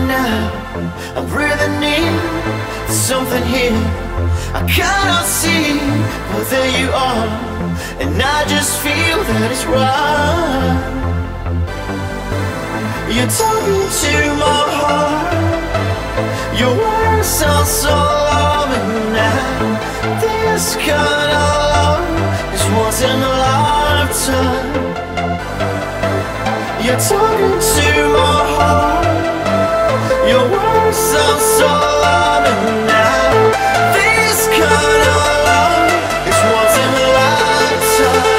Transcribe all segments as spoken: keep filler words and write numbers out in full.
breathing out, I'm breathing in. There's something here I cannot see, but there you are, and I just feel that it's right. You're talking to my heart, your words sound so loving now. This kind of love is once in a lifetime. You're talking to my heart, your words sound so loving now. This kind of love is once in a lifetime.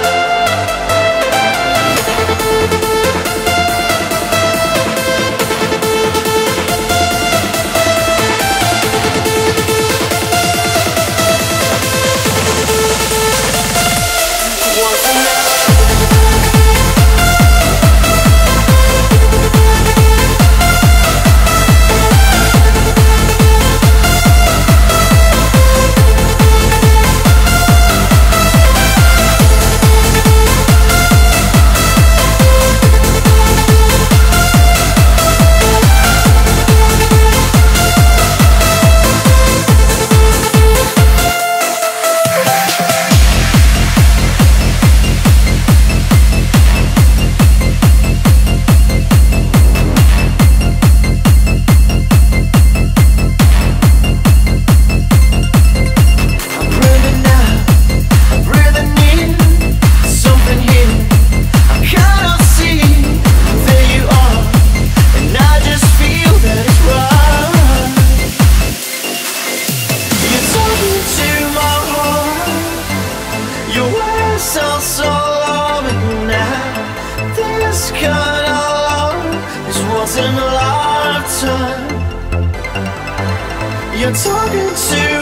Sounds so loving now. This kind of love is once in a lifetime. You're talking to